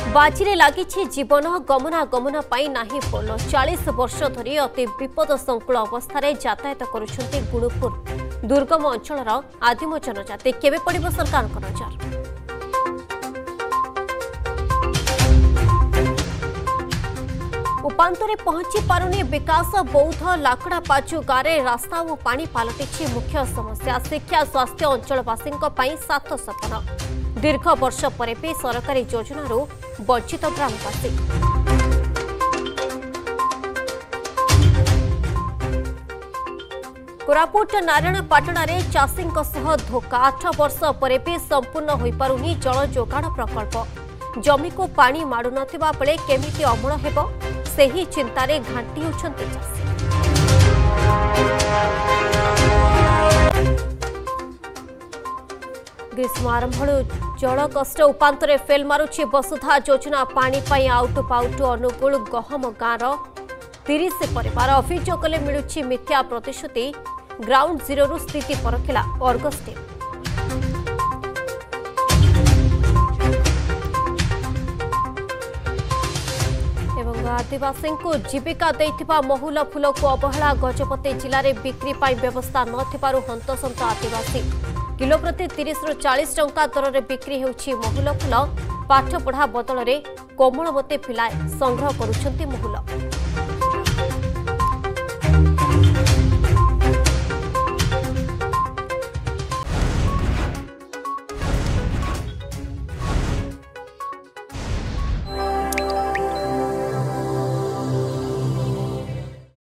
बाजी लगी जीवन गमनागमन नहीं पोल 40 वर्ष धरी अति विपद संकुल अवस्था यातायात करुछन्ति गुणुपुर दुर्गम अंचल आदिम जनजाति केबे पड़िबो सरकार नजर। उपांतरे पहुंची पारुनी विकास बौद्ध लाकड़ा पाचु गारे रास्ता और पानी पलटि मुख्य समस्या शिक्षा स्वास्थ्य अंचलवासी सात सपन दीर्घ वर्ष पर भी सरकारी योजन वंचित ग्रामवासी। कोरापुट नारायणपाटण में चाषी धोखा 8 वर्ष पर भी संपूर्ण हो पारुनी जल जोगाण प्रकल्प जमी को पानी माडु नथिबा बेले केमिति अमल हेबो सेही चिंतारे घांटी होछन्ति चाषी। ग्रीष्म आरंभ जल कष्ट उपांतरे फेल मारुछि वसुधा योजना पानी पाई आउट पाउट अनुकूल गहम गाँर 30 परिवार अभियोग कले मिलुछि मिथ्या प्रतिश्रुति ग्राउंड जीरो स्थिति परखिला अर्गस टीम। आदिवासी को जीविका देथिबा महुल फूल को अवहेला गजपति जिले में बिक्री पाई व्यवस्था नथिबारु हंतसंत आदिवासी किलो प्रति 30 रु 40 टंका दर में बिक्री होउछि महुल फूल पाठ पढ़ा बदल में कोमलमती पिलाए संग्रह करुछन्ति महुल।